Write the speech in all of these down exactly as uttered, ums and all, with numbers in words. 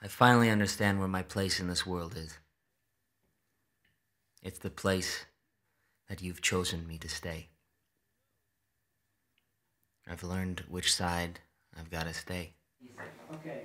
I finally understand where my place in this world is. It's the place that you've chosen me to stay. I've learned which side I've got to stay. Okay.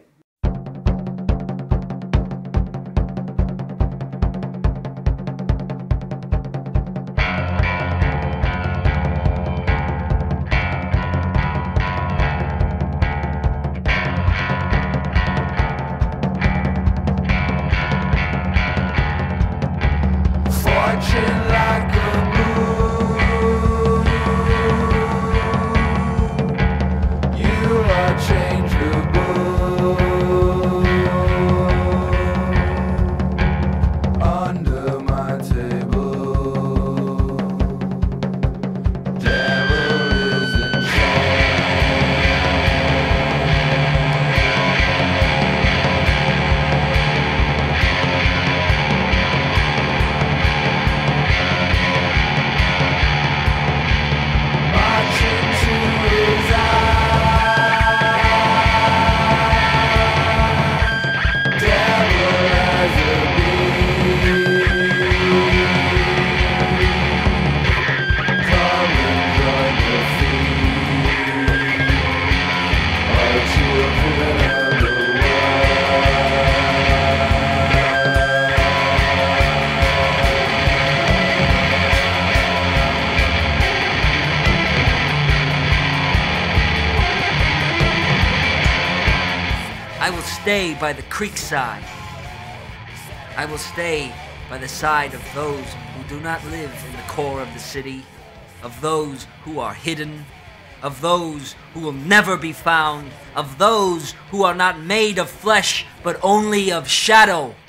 I will stay by the creek side. I will stay by the side of those who do not live in the core of the city, of those who are hidden, of those who will never be found, of those who are not made of flesh but only of shadow.